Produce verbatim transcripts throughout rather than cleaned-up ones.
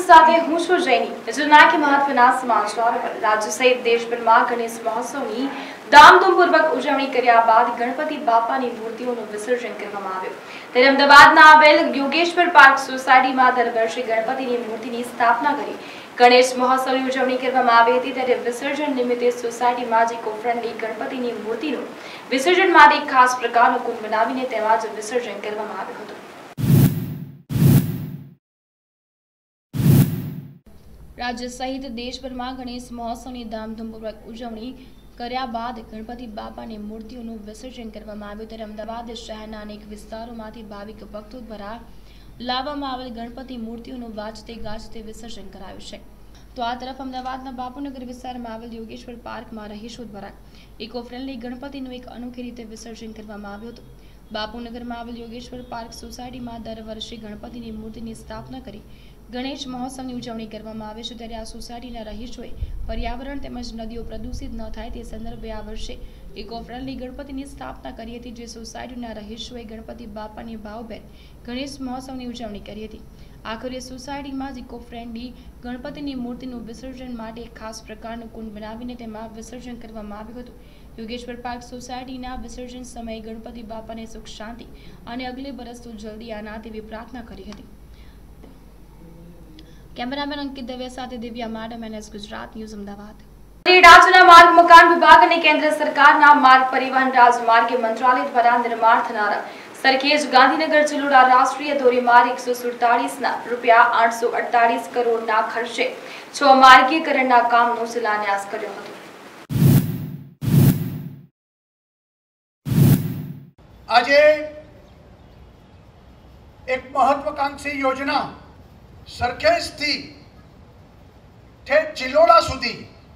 સાથે હું છું જૈની। આજના કે મહત્વના સમાચાર પર રાજ્ય સહિત દેશભરમાં ગણેશ મહોત્સવની ધામધૂમપૂર્વક ઉજવણી કર્યા બાદ ગણપતિ બાપાની મૂર્તિઓનું વિસર્જન કરવામાં આવ્યું। ત્યારે અમદાવાદના આવેલ યોગેશ્વર પાર્ક સોસાયટીમાં દર વર્ષે ગણપતિની મૂર્તિની સ્થાપના કરી ગણેશ મહોત્સવની ઉજવણી કરવામાં આવી હતી। ત્યારે વિસર્જન નિમિત્તે સોસાયટીમાં જ ઇકો ફ્રેન્ડલી ગણપતિની મૂર્તિનું વિસર્જન માટે ખાસ પ્રકારનો કુંડ બનાવીને તેમાં જ વિસર્જન કરવામાં આવ્યું હતું। राज्य सहित देशभर गणेश महोत्सव की धामधूमपूर्वक उजवणी કર્યા બાદ ગણપતિ બાપાની મૂર્તિઓનું વિસર્જન કરવામાં આવ્યું। ત્યારે અમદાવાદ શહેરના અનેક વિસ્તારોમાંથી ભાવિક ભક્તો દ્વારા લાવવામાં આવેલ ગણપતિ મૂર્તિઓનું વાજતે ગાજતે વિસર્જન કરાયું છે। તો આ તરફ અમદાવાદના બાપુનગર વિસ્તારમાં આવેલ યોગેશ્વર પાર્કમાં રહીશો દ્વારા ઇકો ફ્રેન્ડલી ગણપતિનું એક અનોખી રીતે વિસર્જન કરવામાં આવ્યું હતું। બાપુનગરમાં આવેલ યોગેશ્વર પાર્ક સોસાયટીમાં દર વર્ષે ગણપતિની મૂર્તિની સ્થાપના કરી ગણેશ મહોત્સવની ઉજવણી કરવામાં આવે છે। ત્યારે આ સોસાયટીના રહીશોએ પર્યાવરણ તેમજ નદીઓ પ્રદૂષિત ન થાય તે સંદર્ભે આ વર્ષે ઇકો ફ્રેન્ડલી ગણપતિની સ્થાપના કરી હતી, જે સોસાયટીના રહીશોએ ગણપતિ બાપાની ભાવભેર ગણેશ મહોત્સવની ઉજવણી કરી હતી। આખરે સોસાયટીમાં જ ઇકો ફ્રેન્ડલી ગણપતિની મૂર્તિનું વિસર્જન માટે એક ખાસ પ્રકારનું કુંડ બનાવીને તેમાં વિસર્જન કરવામાં આવ્યું હતું। યોગેશ્વર પાર્ક સોસાયટીના વિસર્જન સમયે ગણપતિ બાપાને સુખ શાંતિ અને અગલે બરસ તો જલ્દી આના તેવી પ્રાર્થના કરી હતી। कैमरामैन अंकित दवे साथ Divya madam NS Gujarat news Ahmedabad. राज्य मार्ग मकान विभाग ने केंद्र सरकार मार्ग परिवहन राजमार्ग मंत्रालय द्वारा निर्माण थनारा सरखेज गांधीनगर चिलोड़ा राष्ट्रीय धोरीमार्ग एक सौ सुड़तालीस रूपया आठ सौ अड़तालीस करोड़ ना खर्चे छ मार्गीकरण काम नो शिलान्यास कर्यो हतो। आज एक महत्वाकांक्षी योजना सरखेज थी ठेठ चिलोड़ा सुधी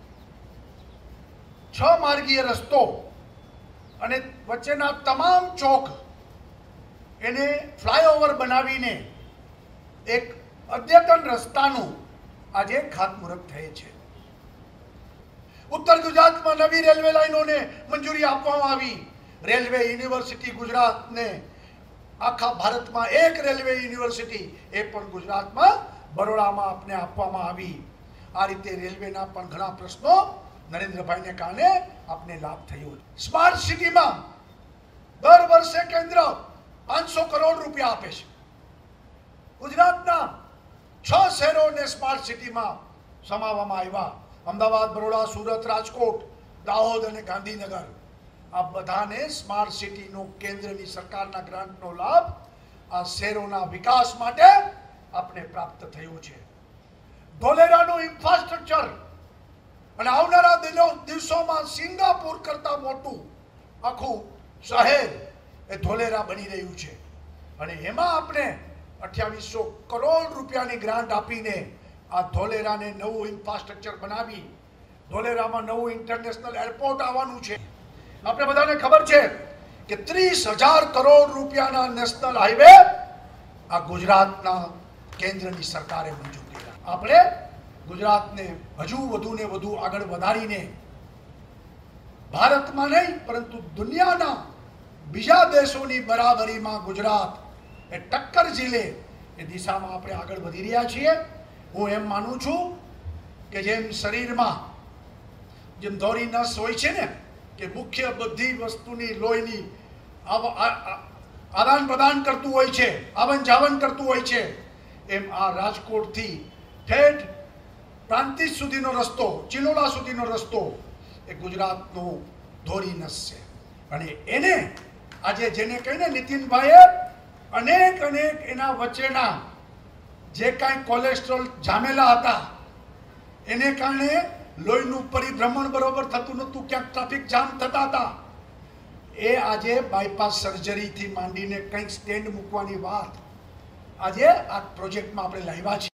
छ मार्गीय रस्तो अने वच्चेना तमाम चौक एने फ्लायओवर बनावीने एक अद्यतन रस्तानु आज खातमुहूर्त थये छे। उत्तर गुजरात में नवी रेलवे लाइनों ने मंजूरी आपवामां आवी। रेलवे यूनिवर्सिटी गुजरात ने आखा भारत में एक रेलवे यूनिवर्सिटी ए पण गुजरात में बरोड़ा में अपने आपवामां आवी। आ रीते रेलवेना पण घणा प्रश्नों नरेन्द्र भाई ने कारणे आपने लाभ थयो। स्मार्ट सिटी में दर वर्षे केंद्र पांच सौ करोड़ रुपया आपे छे। गुजरातना छ शहरों ने स्मार्ट सिटी में समाववामां आव्या। अमदावाद, बरोड़ा, सूरत, राजकोट, दाहोद अने गांधीनगर आ बधाने स्मार्ट सिटी नो केंद्रनी सरकारना ग्रांटनो लाभ आ शहरोना विकास माटे आपने प्राप्त थयो छे। धोलेरानो इंफ्रास्ट्रक्चर अने आवनारा दिवसोमां सिंगापुर करता मोटुं आखुं शहेर ए धोलेरा बनी रह्युं छे अने एमां आपणे अठावीस सौ करोड़ रूपियानी ग्रांट आपीने आ धोलेराने नवुं इंफ्रास्ट्रक्चर बनावी धोलेरामां नवुं इंटरनेशनल एरपोर्ट आववानुं छे। आपने बधाने खबर है कि तीस हजार करोड़ रुपयाना नेशनल हाईवे आ गुजरातना केंद्रनी सरकारे मंजूर कर्या। आपणे गुजरातने हजू वधु ने वधु आगळ वधारीने भारतमां नहीं परंतु दुनियाना बीजा देशोनी बराबरीमां गुजरात ए टक्कर झीले ए दिशामां आपणे आगळ वधी रह्या छीए। हूँ एम मानु छुं के जेम शरीरमां जेम धोरी नस होय छे ने कि मुख्य बधी वस्तुनी लोहीनी आदान प्रदान करतुं होय छे, आवन जावन करतुं होय छे, एम आ राजकोट थी ठेठ प्रांतिज सुधीनो रस्तो, चिलोड़ा सुधीनो रस्तो ए गुजरातनो धोरी नस छे अने एने आजे जेने कहीने नितिनभाईए अनेक अनेक एना वच्चेना जे कांई कोलेस्ट्रोल जामेला हता एने कारणे लोहीनु परिभ्रमण बरोबर थतुं नहोतुं, क्यांक ट्राफिक जाम थता हता। ए आजे बायपास सर्जरी थी मांडीने कंईक स्टेन्ड मूकवानी वात आजे आ प्रोजेक्ट में आपणे लाव्या छीए।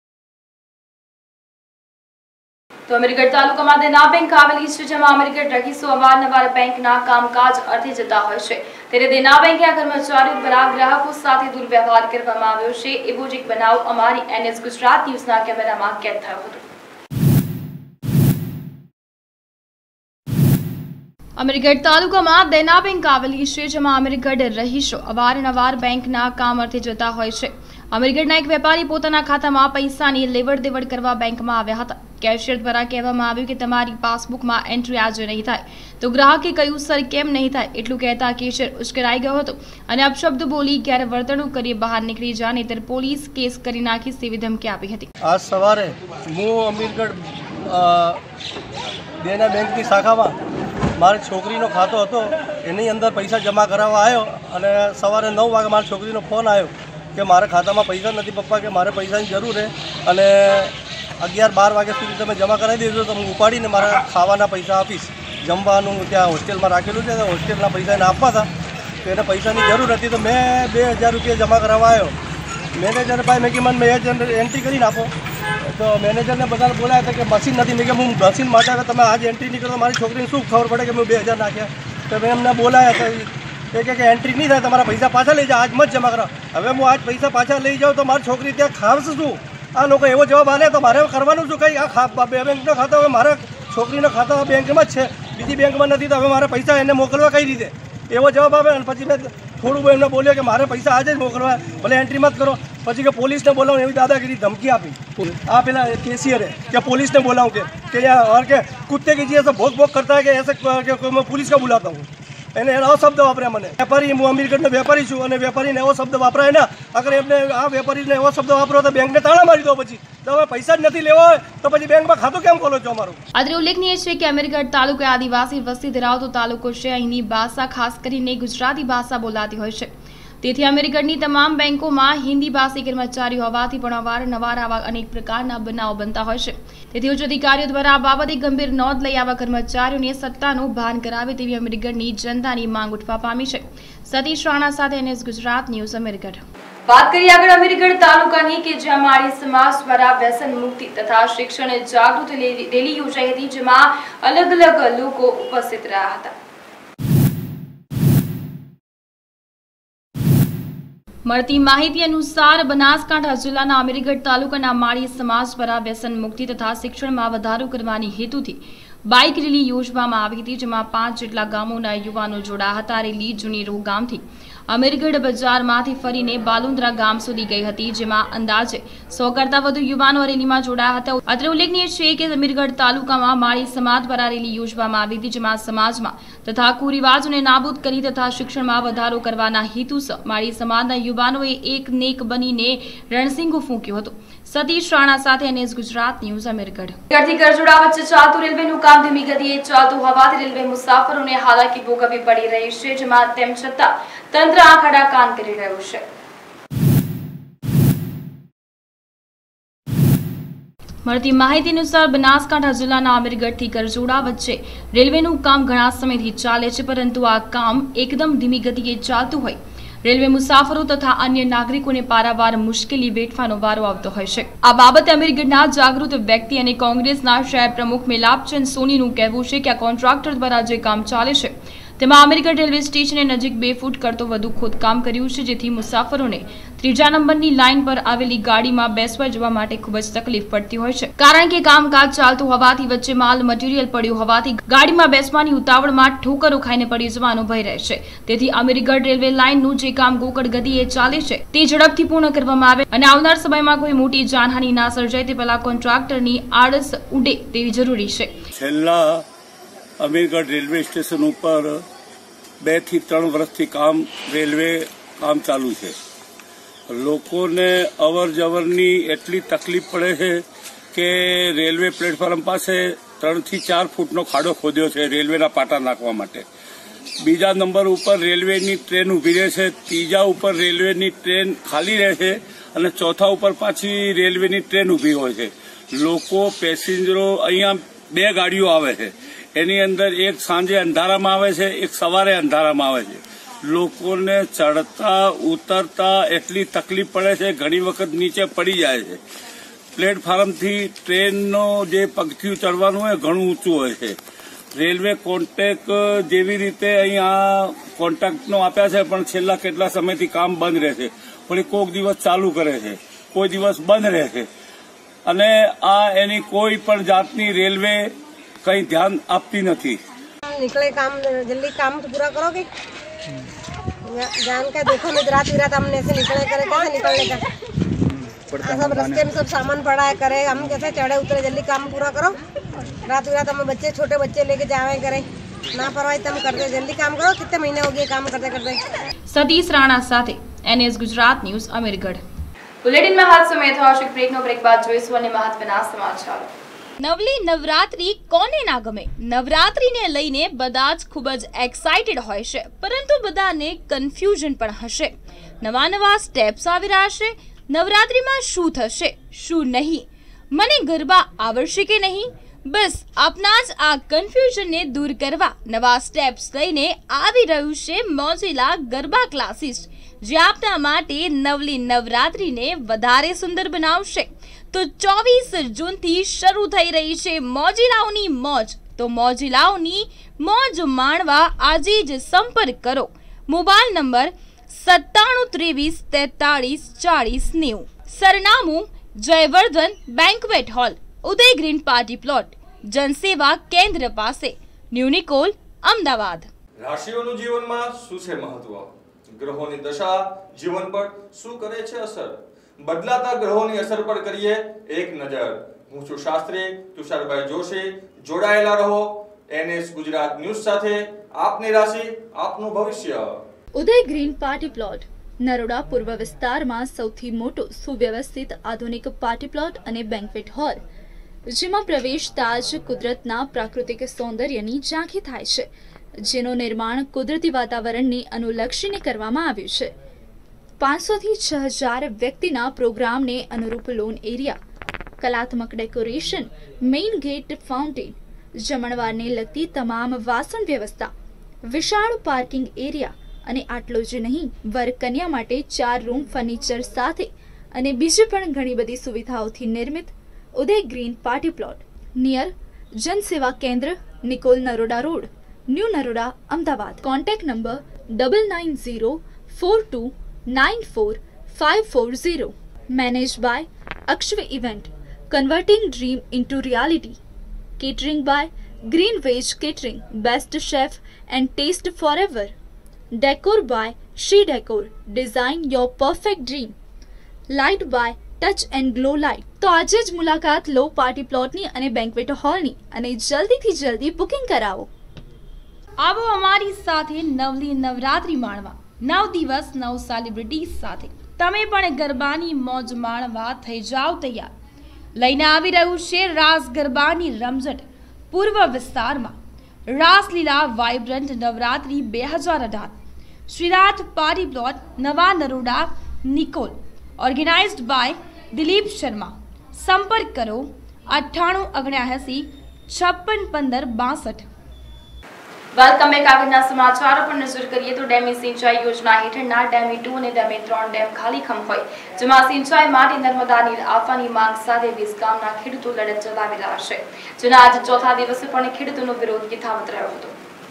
तो अमीरगढ़ तालुका में देना बैंक आवेली छे, जेमां अमीरगढ़ रहीशो अवारनवार बेंकना कामकाज अर्थे जता होय छे। त्यारे देना बेंके कर्मचारीओ द्वारा ग्राहको साथे दुर्व्यवहार करवामां आव्यो छे। एवो ज एक बनाव अमारी एनएस गुजरात न्यूज़ना केमेरामां कैद थयो हतो। अमीरगढ़ तालुका में देना बैंक आवेली छे, जेमां अमीरगढ़ रहीशो अवारनवार बेंकना काम अर्थे जता होय छे। અમીરગઢના એક વેપારી પોતાના ખાતામાં પૈસાની લેવડ દેવડ કરવા બેંકમાં આવ્યા હતા। કેશિયર દ્વારા કહેવામાં આવ્યું કે તમારી પાસબુકમાં એન્ટ્રી આજે નહીં થાય, તો ગ્રાહકે કહ્યું સર કેમ નહીં થાય? એટલું કહેતા કેશિયર ઉશ્કેરાઈ ગયો હતો અને અપશબ્દ બોલી ગેરવર્તણૂક કરી બહાર નીકળી જાય, નહીંતર પોલીસ કેસ કરી નાખી તેવી ધમકી આપી હતી। આજ સવારે હું અમીરગઢ દેના બેંકની શાખામાં મારી છોકરીનો ખાતો હતો, એની અંદર પૈસા જમા કરાવવા આવ્યો અને સવારે નવ વાગે મારી છોકરીનો ફોન આવ્યો કે મારા ખાતામાં પૈસા નથી પપ્પા, કે મારે પૈસાની જરૂર છે અને અગિયાર બાર વાગ્યા સુધી તમે જમા કરાવી દેજો તો હું ઉપાડીને મારા ખાવાના પૈસા આપીશ। જમવાનું ત્યાં હોસ્ટેલમાં રાખેલું છે, હોસ્ટેલના પૈસા એને આપવા હતા, તો એને પૈસાની જરૂર હતી, તો મેં બે હજાર રૂપિયા જમા કરાવવા આવ્યો। મેનેજર ભાઈ મેં કે મને મેં એન્ટ્રી કરીને આપો, તો મેનેજરને બધાને બોલાયા હતા કે મશીન નથી। મેં કે હું મશીન માટે આવે, તમે આજે એન્ટ્રી નહીં કરો તો મારી છોકરીને શું ખબર પડે કે મેં બે હજાર નાખ્યા? તો મેં એમને બોલાયા હતા, એ કે એન્ટ્રી નહીં થાય, તમારા પૈસા પાછા લઈ જાઓ, આજ મત જમા કરાવો। હવે હું આજ પૈસા પાછા લઈ જાઉં તો મારી છોકરી ત્યાં ખાવશે શું? આ લોકો એવો જવાબ આલે તો મારે કરવાનું શું? કંઈ આ બે બેંકનો ખાતા હવે મારા છોકરીનો ખાતા બેંકમાં જ છે, બીજી બેંકમાં નથી, તો હવે મારે પૈસા એને મોકલવા કઈ રીતે? એવો જવાબ આવે અને પછી મેં થોડું એમને બોલ્યો કે મારે પૈસા આજે જ મોકલવા, ભલે એન્ટ્રી મત કરો। પછી કે પોલીસને બોલાવું એવી દાદાગીરી ધમકી આપી આ પેલા કેશિયરે કે પોલીસને બોલાવું કે કે और કે कुत्ते की जैसे भोग भोग करता है कि ऐसे कि मैं पुलिस का बुलाता हूँ। એને એવો શબ્દ વાપર્યા મને। વેપારી હું અમીરગઢનો વેપારી છું અને વેપારીને એવો શબ્દ વાપરાય ને, અગર એમને આ વેપારીને એવો શબ્દ વાપરો તો બેંકને તાળા મારી દો। પછી તો હવે પૈસા જ નથી લેવા હોય તો પછી બેંકમાં ખાતું કેમ ખોલો છો અમારું? અત્રે ઉલ્લેખનીય છે કે અમીરગઢ તાલુકો આદિવાસી વસ્તી ધરાવતો તાલુકો છે। અહીંની ભાષા ખાસ કરીને ગુજરાતી ભાષા બોલાતી હોય છે, તેથી અમીરગઢની તમામ બેંકોમાં હિન્દી ભાષી કર્મચારીઓ હોવાથી પણ અવારનવાર આવા અનેક પ્રકારના બનાવો બનતા હોય છે। તેથી ઉચ્ચ અધિકારીઓ દ્વારા આ બાબતે ગંભીર નોંધ લઈ આવા કર્મચારીઓને સત્તાનું ભાન કરાવે તેવી અમીરગઢની જનતાની માંગ ઉઠવા પામી છે। સતીશ રાણા સાથે એનએસ ગુજરાત ન્યૂઝ અમીરગઢ। વાત કરીએ આગળ અમીરગઢ તાલુકાની કે જ્યાં માળી સમાજ દ્વારા વ્યસન મુક્તિ તથા શિક્ષણ જાગૃતિ રેલી યોજાઈ હતી, જેમાં અલગ અલગ લોકો ઉપસ્થિત રહ્યા હતા। મળતી માહિતી અનુસાર બનાસકાંઠા જિલ્લાના અમીરગઢ તાલુકાના માળી સમાજ દ્વારા વ્યસન મુક્તિ તથા શિક્ષણમાં વધારો કરવાની હેતુથી બાઇક રેલી યોજવામાં આવી હતી, જેમાં પાંચ જેટલા ગામોના યુવાનો જોડાયા હતા। રેલી જૂની રો ગામથી અમીરગઢ બજારમાંથી ફરીને બાલુંદ્રા ગામ સુધી ગઈ હતી, જેમાં અંદાજે સો કરતાં વધુ યુવાનો રેલીમાં જોડાયા હતા। અત્રે ઉલ્લેખનીય છે કે અમીરગઢ તાલુકામાં માળી સમાજ દ્વારા રેલી યોજવામાં આવી હતી, જેમાં સમાજમાં તથા કુરિવાજોને નાબૂદ કરી તથા શિક્ષણમાં વધારો કરવાના હેતુસર માળી સમાજના યુવાનોએ એક નેક બનીને રણસિંગો ફૂંક્યો હતો। સતીશ રાણા સાથે એનએસ ગુજરાત ન્યૂઝ અમીરગઢ। કરથી કરજોડા વચ્ચે ચાલતું રેલવેનું કામ ધીમી ગતિએ ચાલતું હોવાથી રેલવે મુસાફરોને હાલાકી ભોગવવી પડી રહી છે, જેમાં તેમ છતાં તંત્ર આંખ આડા કાન કરી રહ્યું છે। મળતી માહિતી અનુસાર બનાસકાંઠા જિલ્લાના અમીરગઢથી કરજોડા વચ્ચે રેલવેનું કામ ઘણા સમયથી ચાલે છે, પરંતુ આ કામ એકદમ ધીમી ગતિએ ચાલતું હોય રેલવે મુસાફરો તથા અન્ય નાગરિકોને પારાવાર મુશ્કેલી વેઠવાનો વારો આવતો હોય છે। આ બાબતે અમીરગઢના જાગૃત વ્યક્તિ અને કોંગ્રેસના શહેર પ્રમુખ મેલાપચંદ સોનીનું કહેવું છે કે આ કોન્ટ્રાક્ટર દ્વારા જે કામ ચાલે છે તેમાં અમીરગઢ રેલવે સ્ટેશને નજીક બે ફૂટ કરતો વધુ ખોદકામ કર્યું છે, જેથી મુસાફરોને ત્રીજા નંબરની લાઇન પર આવેલી ગાડીમાં બેસવા જવા માટે ખૂબ જ તકલીફ પડતી હોય છે, કારણ કે કામકાજ ચાલતું હોવાથી વચ્ચે માલ મટીરીયલ પડ્યું હોવાથી ગાડીમાં બેસવાની ઉતાવળમાં ઠોકરો ખાઈને પડી જવાનો ભય રહે છે। તેથી અમીરગઢ રેલવે લાઇનનું જે કામ ગોકળ ગતિએ ચાલે છે તે ઝડપથી પૂર્ણ કરવામાં આવે અને આવનાર સમયમાં કોઈ મોટી જાનહાનિ ના સર્જાય તે પહેલા કોન્ટ્રાક્ટરની આળસ ઉડે તેવી જરૂરી છે। છેલ્લા અમીરગઢ રેલવે સ્ટેશન ઉપર બે થી ત્રણ વર્ષથી કામ રેલવે કામ ચાલુ છે। લોકોને અવર જવરની એટલી તકલીફ પડે છે કે રેલવે પ્લેટફોર્મ પાસે ત્રણ થી ચાર ફૂટનો ખાડો ખોદ્યો છે રેલવેના પાટા નાખવા માટે। બીજા નંબર ઉપર રેલવેની ટ્રેન ઊભી રહે છે, ત્રીજા ઉપર રેલવેની ટ્રેન ખાલી રહે છે અને ચોથા ઉપર પાછી રેલવેની ટ્રેન ઊભી હોય છે। લોકો પેસેન્જરો અહીંયા બે ગાડીઓ આવે છે, એની અંદર એક સાંજે અંધારામાં આવે છે, એક સવારે અંધારામાં આવે છે। લોકોને ચડતા ઉતરતા એટલી તકલીફ પડે છે, ઘણી વખત નીચે પડી જાય છે। પ્લેટફોર્મથી ટ્રેનનો જે પગથિયું ચડવાનું હોય ઘણું ઊંચું હોય છે। રેલવે કોન્ટ્રાક્ટ જેવી રીતે અહીંયા કોન્ટ્રાક્ટનો આપ્યા છે, પણ છેલ્લા કેટલા સમયથી કામ બંધ રહે છે, પણ કોઈક દિવસ ચાલુ કરે છે, કોઈ દિવસ બંધ રહે છે અને આ એની કોઈ પણ જાતની રેલવે कहीं ध्यान आपती नहीं। निकले काम जल्दी काम तो पूरा करोगे, जान का देखो नहीं रात रात हमने से निकले करे कैसे निकलने का। हाँ, सब रास्ते में सब सामान पड़ा है, करे हम कैसे चढ़े उतरे, जल्दी काम पूरा करो। रात रात हम बच्चे छोटे बच्चे लेके जावे करे, ना परवाही तम करते, जल्दी काम करो। कितने महीने हो गए काम करते करते। सतीश राणा साथे NS Gujarat news Amirgadh. Bulletin में हाल समय था आवश्यक ब्रेक नो ब्रेक बाद જોઈશું અને મહત્વના સમાચાર। નવલી નવરાત્રી કોને ના ગમે? નવરાત્રીને લઈને બધા જ ખૂબ જ એક્સાઇટેડ હોય છે, પરંતુ બધાને કન્ફ્યુઝન પણ હશે। નવા નવા સ્ટેપ્સ આવી રહ્યા છે। નવરાત્રીમાં શું થશે, શું નહીં, મને ગરબા આવડશે કે નહીં? બસ આપના જ આ કન્ફ્યુઝનને દૂર કરવા નવા સ્ટેપ્સ લઈને આવી રહ્યું છે મોજીલા ગરબા ક્લાસીસ, જે આપના માટે નવલી નવરાત્રીને વધારે સુંદર બનાવશે। તો ચોવીસ જૂનથી શરૂ થઈ રહી છે મોજીલાઓની મોજ। તો મોજીલાઓની મોજ માણવા આજે જ સંપર્ક કરો। મોબાઈલ નંબર સત્તાણું ત્રેવીસ તેતાળીસ ચાળીસ નેવું। સરનામું Jayvardhan banquet hall, Uday green party plot, જનસેવા કેન્દ્ર પાસે, ન્યૂ નિકોલ, અમદાવાદ। રાશિઓનું જીવનમાં શું છે મહત્વ? ગ્રહોની દશા જીવન પર શું કરે છે અસર? બદલાતા ગ્રહોની અસર પર કરીએ એક નજર। હું છું શાસ્ત્રી તુષારભાઈ જોશી। જોડાયેલા રહો એનએસ ગુજરાત ન્યૂઝ સાથે। આપની રાશિ આપનું ભવિષ્ય। Uday green party plot Naroda પૂર્વ વિસ્તારમાં સૌથી મોટો સુવ્યવસ્થિત આધુનિક પાર્ટી પ્લોટ અને બેન્ક્વેટ હોલ, જેમાં પ્રવેશતા જ કુદરતના પ્રાકૃતિક સૌંદર્યની ઝાંખી થાય છે, જેનું નિર્માણ કુદરતી વાતાવરણને અનુલક્ષીને કરવામાં આવ્યું છે। પાંચસો થી છ હજાર વ્યક્તિના પ્રોગ્રામને અનુરૂપ લોન એરિયા, કલાત્મક ડેકોરેશન, મેઇન ગેટ, ફાઉન્ટેન, જમણવારને લગતી તમામ વાસણ વ્યવસ્થા, વિશાળ પાર્કિંગ એરિયા અને આટલું જ નહીં, વર કન્યા માટે ચાર રૂમ ફર્નિચર સાથે અને બીજી પણ ઘણી બધી સુવિધાઓથી નિર્મિત Uday green party plot near જનસેવા કેન્દ્ર, Nikol, Naroda road, new Naroda, Ahmedabad. Contact number double nine zero four two nine four five four zero. Manage by Akshav event, converting dream into reality. Catering by green veg catering, best chef and taste forever. Decor by Shri decor, design your perfect dream. Light by touch and glow light. તો આજે જ મુલાકાત લો party પ્લોટની અને banquet હોલની અને જલ્દીથી જલ્દી booking કરાવો। આવો અમારી સાથે નવલી નવરાત્રી માણવા। નવ દિવસ નવ સેલિબ્રિટીઝ સાથે તમે પણ ગરબાની મોજ માણવા થઈ જાઓ તૈયાર। લઈને આવી રહ્યું છે રાસ ગરબાની રમઝટ પૂર્વ વિસ્તારમાં। રાસલીલા વાઇબ્રન્ટ નવરાત્રી બે હજાર અઢાર શ્રીનાથ પાર્ટી પ્લોટ, નવા નરોડા, નિકોલ। Organised by Dilip Sharma. સંપર્ક કરો અઠ્ઠાણું ઓગણ્યાસી છપ્પન પંદર બાસઠ। Welcome back. આગળના સમાચારો પર નજર કરીએ તો ડેમી સિંચાઈ યોજના હેઠળના ડેમી ટુ અને ડેમી ત્રણ ડેમ ખાલી ખમ હોય, જેમાં સિંચાઈ માટે નર્મદા નીર આપવાની માંગ સાથે વીસ ગામના ખેડૂતો લડત ચલાવી રહ્યા છે, જેના આજે ચોથા દિવસે પણ ખેડૂતોનો વિરોધ યથાવત રહ્યો હતો।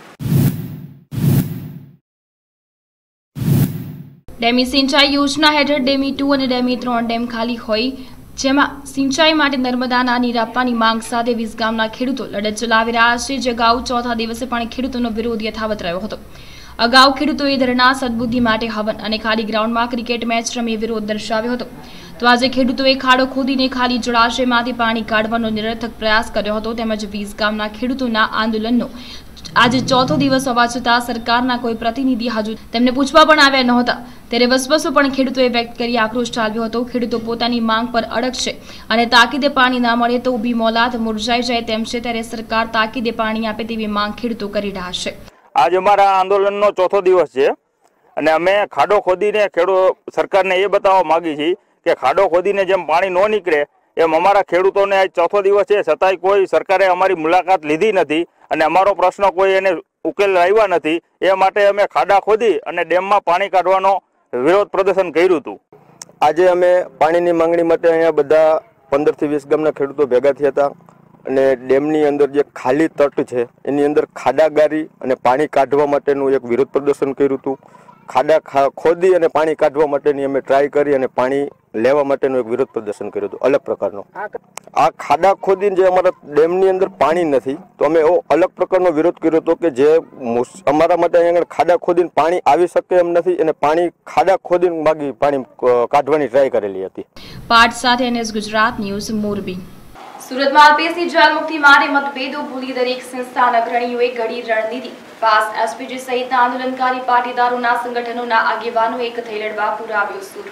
ડેમી સિંચાઈ યોજના હેઠળ ડેમી ટુ અને ડેમી ત્રણ ડેમ ખાલી હોય, જેમાં સિંચાઈ માટે નર્મદાના નીર આપવાની માંગ સાથે વીસ ગામના ખેડૂતો લડત ચલાવી રહ્યા છે, જે અગાઉ ચોથા દિવસે પણ ખેડૂતોનો વિરોધ યથાવત રહ્યો હતો। અગાઉ ખેડૂતોએ ધરણા, સદબુદ્ધિ માટે હવન અને ખાલી ગ્રાઉન્ડમાં ક્રિકેટ મેચ રમી વિરોધ દર્શાવ્યો હતો। તો આજે ખેડૂતોએ ખાડો ખોદીને ખાલી જળાશયમાંથી પાણી કાઢવાનો નિરર્થક પ્રયાસ કર્યો હતો। તેમજ વીસ ગામના ખેડૂતોના આંદોલનનો આજે ચોથો દિવસ હોવા છતાં સરકારના કોઈ પ્રતિનિધિ હજુ તેમને પૂછવા પણ આવ્યા નહોતા, ત્યારે વસવસો પણ ખેડૂતોએ વ્યક્ત કરી આક્રોશ ઠાલવ્યો હતો। ખેડૂતો પોતાની માંગ પર અડગ છે અને તાકીદે પાણી ના મળે તો ઊભી મોલાત મુરઝાઈ જાય તેમ છે, ત્યારે સરકાર તાકીદે પાણી આપે તેવી માંગ ખેડૂતો કરી રહ્યા છે। આજ અમારા આંદોલનનો ચોથો દિવસ છે અને અમે ખાડો ખોદીને ખેડૂત સરકારને એ બતાવવા માંગી છીએ કે ખાડો ખોદીને જેમ પાણી ન નીકળે એમ અમારા ખેડૂતોને આજ ચોથો દિવસ છે, છતાંય કોઈ સરકારે અમારી મુલાકાત લીધી નથી અને અમારો પ્રશ્ન કોઈ એને ઉકેલ આવ્યા નથી। એ માટે અમે ખાડા ખોદી અને ડેમમાં પાણી કાઢવાનો વિરોધ પ્રદર્શન કર્યું હતું। આજે અમે પાણીની માંગણી માટે અહીંયા બધા પંદર થી વીસ ગામના ખેડૂતો ભેગા થયા હતા અને ડેમની અંદર જે ખાલી તટ છે એની અંદર ખાડા ગારી અને પાણી કાઢવા માટેનું એક વિરોધ પ્રદર્શન કર્યું હતું। ખાડા ખોદી અને પાણી કાઢવા માટેની અમે ટ્રાય કરી અને પાણી લેવા માટેનું એક વિરોધ પ્રદર્શન કર્યું હતું અલગ પ્રકારનો. આ ખાડા ખોદીને જે અમારા ડેમની અંદર પાણી નથી તો અમે એવો અલગ પ્રકારનો વિરોધ કર્યો હતો કે જે અમારા માટે અહીંયા ખાડા ખોદીને પાણી આવી શકે એમ નથી અને પાણી ખાડા ખોદીને માગી પાણી કાઢવાની ટ્રાય કરેલી હતી. પાઠ સાથે એનએસ ગુજરાત ન્યૂઝ મોરબી. સુરતમાં અલ્પેશની જેલ મુક્તિ માટે મતભેદો ભૂલી દરેક સંસ્થાના અગ્રણીઓએ ઘડી રણનીતિ. પાસ એસપીજી સહિતના આંદોલનકારી પાટીદારોના સંગઠનોના આગેવાનો એક થઈ લડવા પુરાવ્યો સૂર.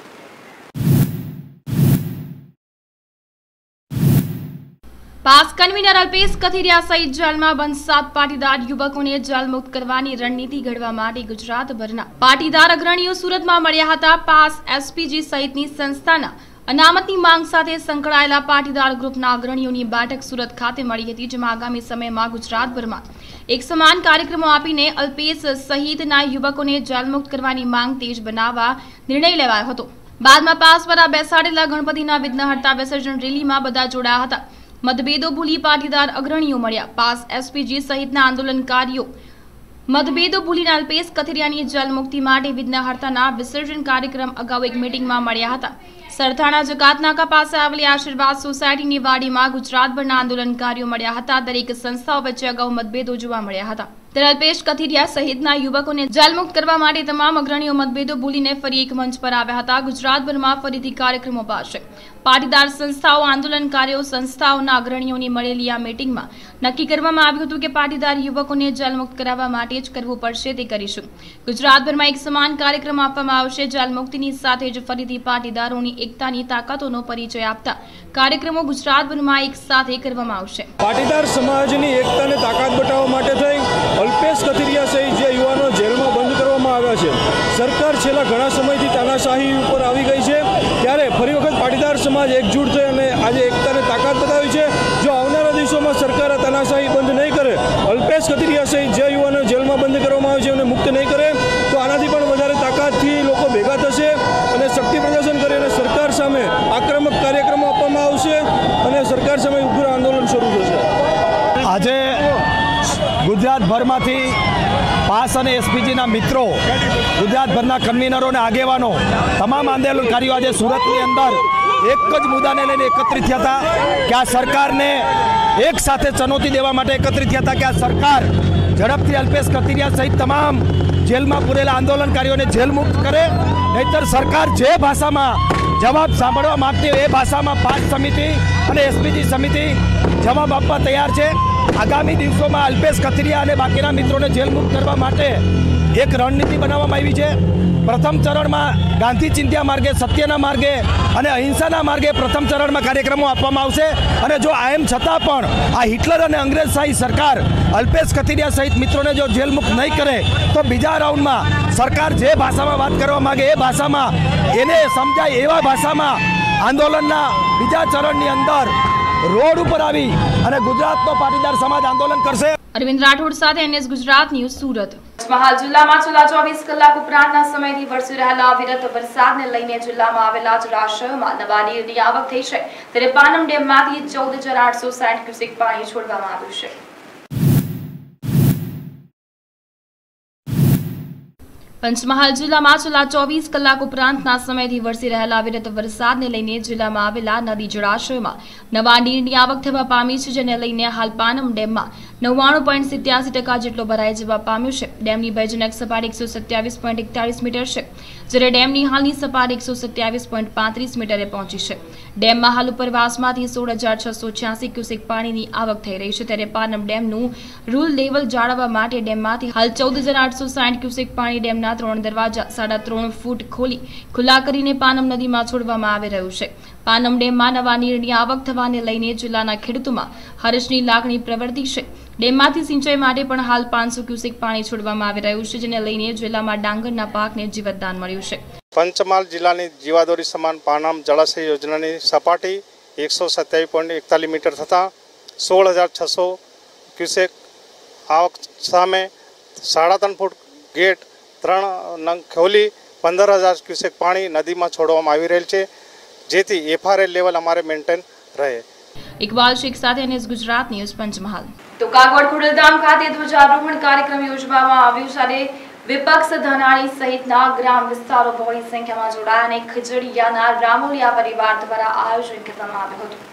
પાસ કન્વીનર અલ્પેશ કથિરિયા સહિત જેલમાં બંધ સાત પાટીદાર યુવકોને જેલમુક્ત કરવાની રણનીતિ ઘડવા માટે ગુજરાતભરના પાટીદાર અગ્રણીઓ સુરતમાં મળ્યા હતા. પાસ એસપીજી સહિતની સંસ્થાના અનામતની માંગ સાથે સંકળાયેલા પાટીદાર ગ્રુપના અગ્રણીઓની બેઠક સુરત ખાતે મળી હતી, જેમાં આગામી સમયમાં ગુજરાતભરમાં એક સમાન કાર્યક્રમો આપીને અલ્પેશ સહિતના યુવકોને જેલમુક્ત કરવાની માંગ તેજ બનાવવા નિર્ણય લેવાયો હતો. બાદમાં પાસ પર બેસાડેલા ગણપતિના વિઘ્નહર્તા વિસર્જન રેલીમાં બધા જોડાયા હતા. મતભેદો ભૂલી પાટીદાર અગ્રણીઓ મળ્યા. પાસ એસપીજી સહિતના આંદોલનકારીઓ મતભેદો ભૂલીને અલ્પેશ કથિરિયાની જેલ મુક્તિ માટે વિઘ્નહર્તાના વિસર્જન કાર્યક્રમ અગાઉ એક મીટિંગમાં મળ્યા હતા. સરથાણા જકાતનાકા પાસે આવેલી આશીર્વાદ સોસાયટીની વાડીમાં ગુજરાતભરના આંદોલનકારીઓ મળ્યા હતા. દરેક સંસ્થાઓ વચ્ચે અગાઉ મતભેદો જોવા મળ્યા હતા. ત્યારે અલ્પેશ કથિરિયા સહિતના યુવકોને જેલમુક્ત કરવા માટે તમામ અગ્રણીઓ મતભેદો ભૂલીને ફરી એક મંચ પર આવ્યા હતા. ગુજરાતભરમાં ફરીથી કાર્યક્રમો પાડશે. પાટીદાર સંસ્થાઓ આંદોલનકારીઓ સંસ્થાઓના અગ્રણીઓની મળેલી આ મીટિંગમાં નક્કી કરવામાં આવ્યું હતું કે પાટીદાર યુવકોને જેલમુક્ત કરાવવા માટે જ કરવું પડશે તે કરીશું. ગુજરાતભરમાં એક સમાન કાર્યક્રમ આપવામાં આવશે. જેલમુક્તિની સાથે જ ફરીથી પાટીદારોની એકતાની તાકાતોનો પરિચય આપતા કાર્યક્રમો ગુજરાતભરમાં એક સાથે કરવામાં આવશે. પાટીદાર સમાજની એકતાને તાકાત બતાવવા માટે થઈ અલ્પેશ કથિરિયા સહિત જે યુવાનો જેલમાં બંધ કરવામાં આવ્યા છે. સરકાર છેલ્લા ઘણા સમયથી તાનાશાહી ઉપર આવી ગઈ છે, ત્યારે ફરી વખત પાટીદાર સમાજ એકજૂટ થઈ અને આજે એકતાને તાકાત બતાવી છે. જો આવનારા દિવસોમાં સરકાર તાનાશાહી બંધ નહીં કરે, અલ્પેશ કથિરિયા સહિત જે યુવાનો જેલમાં બંધ કરવામાં આવે છે એમને મુક્ત નહીં કરે, તો આનાથી પણ વધારે તાકાતથી લોકો ભેગા થશે અને શક્તિ પ્રદર્શન કરી અને સરકાર સામે આક્રમક કાર્યક્રમો આપવામાં આવશે અને સરકાર સામે ઉગ્ર આંદોલન શરૂ થશે. આજે ગુજરાતભરમાંથી પાસ અને એસપીજીના મિત્રો, ગુજરાતભરના કન્વીનરો અને આગેવાનો, તમામ આંદોલનકારીઓ આજે સુરતની અંદર એક જ મુદ્દાને લઈને એકત્રિત થયા હતા કે આ સરકારને એક સાથે ચુનૌતી દેવા માટે એકત્રિત થયા હતા કે આ સરકાર ઝડપથી અલ્પેશ કથિરિયા સહિત તમામ જેલમાં પૂરેલા આંદોલનકારીઓને જેલ મુક્ત કરે, નહીતર સરકાર જે ભાષામાં જવાબ સાંભળવા માંગતી હોય એ ભાષામાં પાસ સમિતિ અને એસપીજી સમિતિ જવાબ આપવા તૈયાર છે. આગામી દિવસોમાં અલ્પેશ કથિરિયા અને બાકીના મિત્રોને જેલ મુક્ત કરવા માટે એક રણનીતિ બનાવવામાં આવી છે. પ્રથમ ચરણમાં ગાંધી ચિંધ્યા માર્ગે, સત્યના માર્ગે અને અહિંસાના માર્ગે પ્રથમ ચરણમાં કાર્યક્રમો આપવામાં આવશે. અને જો આ એમ છતાં પણ આ હિટલર અને અંગ્રેજશાહી સરકાર અલ્પેશ કથિરિયા સહિત મિત્રોને જો જેલ મુક્ત નહીં કરે તો બીજા રાઉન્ડમાં સરકાર જે ભાષામાં વાત કરવા માગે એ ભાષામાં એને સમજાય એવા ભાષામાં આંદોલનના બીજા ચરણની અંદર રોડ ઉપર આવી અને ગુજરાતનો પાટીદાર સમાજ આંદોલન કરશે. અરવિંદ રાઠોડ સાથે એનએસ ગુજરાત ન્યૂઝ સુરત. પંચમહાલ જિલ્લામાં છેલ્લા ચોવીસ કલાક ઉપરાંતના સમયથી વરસી રહેલા અવિરત વરસાદને લઈને જિલ્લામાં આવેલા જળાશયોમાં નવા નીરની આવક થઈ છે. ત્યારે પાનમ ડેમમાંથી ચૌદ હજાર આઠસો સાઠ ક્યુસેક પાણી છોડવામાં આવ્યું છે. પંચમહાલ જિલ્લામાં છેલ્લા ચોવીસ કલાક ઉપરાંતના સમયથી વરસી રહેલા અવિરત વરસાદને લઈને જિલ્લામાં આવેલા નદી જળાશયોમાં નવા નીરની આવક થવા પામી છે, જેને લઈને હાલ પાનમ ડેમમાં નવ્વાણું પોઈન્ટ સિત્યાસી ટકા જેટલો ભરાઈ જવા પામ્યો છે. ડેમની ભયજનક સપાટી એકસો સત્યાવીસ પોઈન્ટ એકતાલીસ મીટર છે, જ્યારે ડેમની હાલની સપાટી એકસો સત્યાવીસ પોઈન્ટ પાંત્રીસ મીટરે પહોંચી છે. ડેમમાં હાલ ઉપરવાસમાંથી સોળ હજાર છસો છ્યાસી ક્યુસેક પાણીની આવક થઈ રહી છે. ત્યારે પાનમ ડેમનું રૂલ લેવલ જાળવવા માટે ડેમમાંથી હાલ ચૌદ હજાર આઠસો સાઠ ક્યુસેક પાણી ડેમના ત્રણ દરવાજા સાડા ત્રણ ફૂટ ખોલી ખુલ્લા કરીને પાનમ નદીમાં છોડવામાં આવી રહ્યું છે. પાનમ ડેમમાં નવા નીરની આવક થવાને લઈને જિલ્લાના ખેડૂતોમાં હર્ષની લાગણી પ્રવર્તી છે. ડેમમાંથી સિંચાઈ માટે પણ હાલ પાંચસો ક્યુસેક પાણી છોડવામાં આવી રહ્યું છે, જેને લઈને જિલ્લામાં ડાંગરના પાકને જીવતદાન મળ્યું છે. પંચમહાલ જિલ્લાની જીવાદોરી સમાન પાનમ જળાશય યોજનાની સપાટી એકસો સત્યાવીસ પોઈન્ટ એકતાલીસ મીટર થતાં સોળ હજાર છસો ક્યુસેક આવક સામે સાડા ત્રણ ફૂટ ગેટ ત્રણ નંગ ખોલી પંદર હજાર ક્યુસેક પાણી નદીમાં છોડવામાં આવી રહેલ છે, જેથી એફઆરએલ લેવલ અમારે મેન્ટેન રહે. ઇકબાલ શેખ સાથે એનએસ ગુજરાત ન્યૂઝ પંચમહાલ. તો કાગવડ ખોડલધામ ખાતે ધ્વજારોહણ કાર્યક્રમ યોજવામાં આવ્યો, જ્યારે વિપક્ષ ધાનાણી સહિતના ગ્રામ વિસ્તારો બહોળી સંખ્યામાં જોડાયા અને ખીજડીયાના રામોલિયા પરિવાર દ્વારા આયોજન કરવામાં આવ્યું હતું।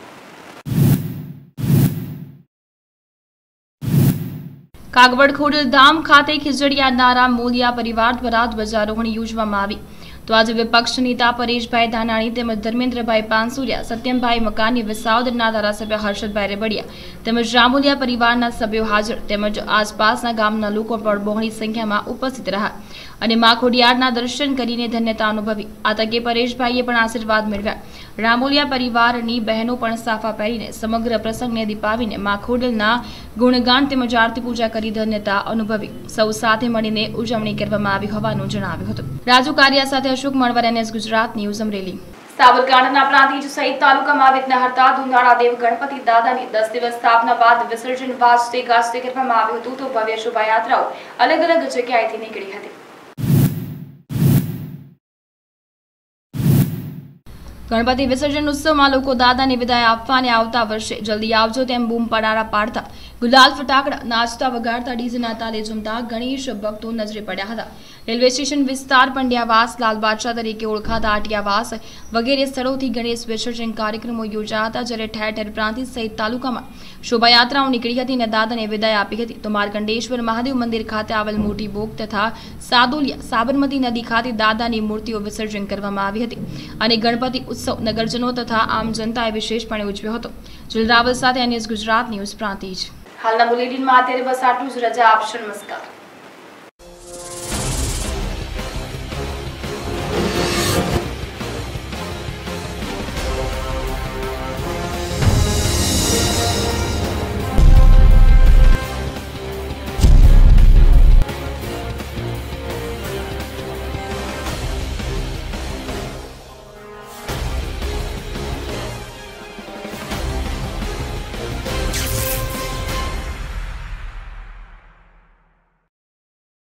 કાગવડ ખોડલધામ ખાતે ખીજડીયાના રામોલિયા પરિવાર દ્વારા ધ્વજારોહણ યોજવામાં આવી તો આજે વિપક્ષ નેતા પરેશભાઈ ધાનાણી તેમજ ધર્મેન્દ્રભાઈ પાનસુરિયા, સત્યમભાઈ મકાની, વિસાવદરના ધારાસભ્ય હર્ષદભાઈ રેબડિયા તેમજ રામોલિયા પરિવારના સભ્યો હાજર તેમજ આસપાસના ગામના લોકો પણ બહોળી સંખ્યામાં ઉપસ્થિત રહ્યા અને મા ખોડિયારના દર્શન કરીને ધન્યતા અનુભવી। આ તકે પરેશભાઈએ પણ આશીર્વાદ મેળવ્યા। રામોલિયા પરિવારની બહેનો પણ સાફા પહેરીને સમગ્ર પ્રસંગને દીપાવીને મા ખોડલના ગુણગાન તેમજ આરતી પૂજા કરી ધન્યતા અનુભવી। સૌ સાથે મળીને ઉજવણી કરવામાં આવી હોવાનું જણાવ્યું હતું। રાજુ કારિયા સાથે અશોક મણવર, એનએસ ગુજરાત ન્યૂઝ, અમરેલી। સાબરકાંઠાના પ્રાંતિજ સહિત તાલુકામાં વિઘ્નહર્તા ધુંધાળા દેવ ગણપતિ દાદાની દસ દિવસ સ્થાપના બાદ વિસર્જન વાજતે ગાજતે કરવામાં આવ્યું હતું તો ભવ્ય શોભાયાત્રાઓ અલગ અલગ જગ્યાએથી નીકળી હતી। ગણપતિ વિસર્જન ઉત્સવમાં લોકો દાદાને વિદાય આપવા અને આવતા વર્ષે જલ્દી આવજો તેમ બૂમ પડારા પાડતા, ગુલાલ ફટાકડા, નાચતા વગાડતા, ડીજેના તાલે ઝૂમતા ગણેશ ભક્તો નજરે પડ્યા હતા। રેલવે સ્ટેશન વિસ્તાર, પંડ્યાવાસ, લાલ બાદશાહ તરીકે ઓળખાતા આટિયાવાસ વગેરે સ્થળોથી ગણેશ વિસર્જન કાર્યક્રમો યોજાયા, જ્યારે ઠેર ઠેર પ્રાંતિજ સહિત તાલુકામાં શોભાયાત્રાઓ નીકળી હતી અને દાદાને વિદાય આપી હતી તો માર્કંડેશ્વર મહાદેવ મંદિર ખાતે આવેલ મોટી બોગ તથા સાદોલિયા સાબરમતી નદી ખાતે દાદાની મૂર્તિઓ વિસર્જન કરવામાં આવી હતી અને ગણપતિ ઉત્સવ નગરજનો તથા આમ જનતાએ વિશેષપણે ઉજવ્યો હતો। જુલ રાવલ સાથે એનએસ ગુજરાત ન્યૂઝ, પ્રાંતિજ। હાલના બુલેટિનમાં અત્યારે બસ આટલું જ। રજા આપશો, નમસ્કાર।